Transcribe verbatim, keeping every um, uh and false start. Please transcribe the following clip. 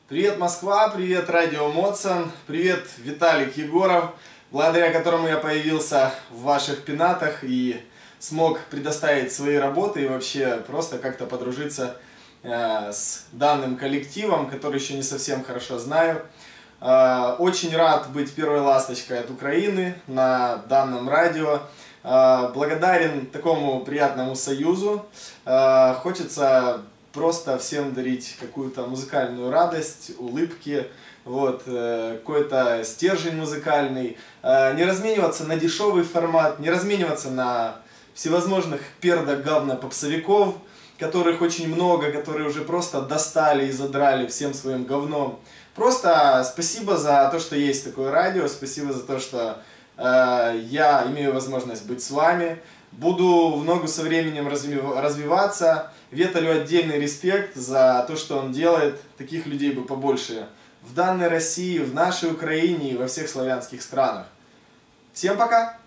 Привет, Москва, привет, Радио Моцан, привет, Виталик Егоров, благодаря которому я появился в ваших пенатах и смог предоставить свои работы и вообще просто как-то подружиться э, с данным коллективом, который еще не совсем хорошо знаю. Э, очень рад быть первой ласточкой от Украины на данном радио. Э, благодарен такому приятному союзу. Э, хочется просто всем дарить какую-то музыкальную радость, улыбки, вот, э, какой-то стержень музыкальный, э, не размениваться на дешевый формат, не размениваться на всевозможных пердо-говно-попсовиков, которых очень много, которые уже просто достали и задрали всем своим говном. Просто спасибо за то, что есть такое радио, спасибо за то, что э, я имею возможность быть с вами. Буду в ногу со временем развиваться. Веталю отдельный респект за то, что он делает. Таких людей бы побольше в данной России, в нашей Украине и во всех славянских странах. Всем пока!